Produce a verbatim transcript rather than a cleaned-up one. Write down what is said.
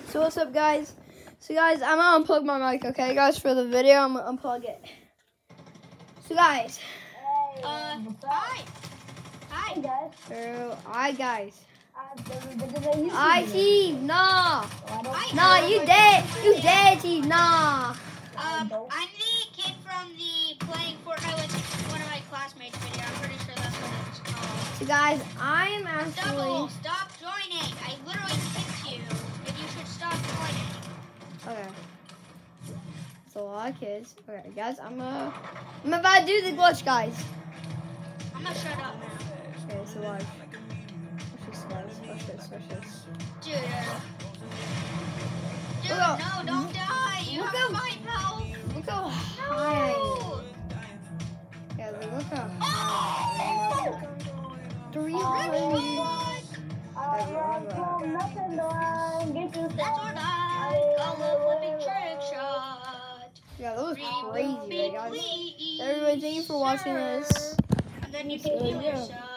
So what's up, guys? So guys, I'm gonna unplug my mic, okay, guys, for the video. I'm gonna unplug it. So guys, Uh, hi. Hi, guys. so hi guys. I I Steve, nah, Hi. nah, you dead, you dead, Steve, nah. Um, I'm the kid from the playing Fortnite with one of my classmates video. I'm pretty sure that's what it's called. So guys, I'm actually. Double, stop joining. I literally kicked you, and you should stop joining. Okay. It's a lot of kids. Okay, guys, I'm uh, I'm about to do the glitch, guys. I'm gonna shut up now. Okay, so watch. Watch this, guys. Watch this. Watch this. Dude. Uh, dude, Look up. no, don't die. You Look have up. five health. Look how high. No. Yeah, look how Oh! high. Three hundred. That's what I call a flipping trick shot. Yeah, that was crazy, Repeat, guys. please, Everybody, thank you for watching sir. this. And then you can heal Yeah. yourself.